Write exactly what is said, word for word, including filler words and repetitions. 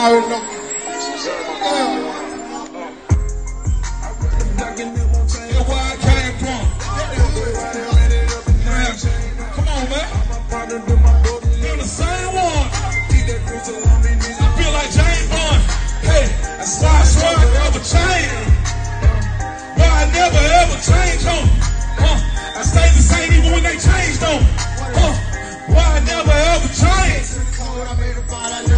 already know. That's where I came from. Come on, man. You're the same one. I feel like James Bond. Hey, that's why I swear I never change. Why I never ever change on. Huh? I stay the same even when they changed on. Huh? Why I never ever change.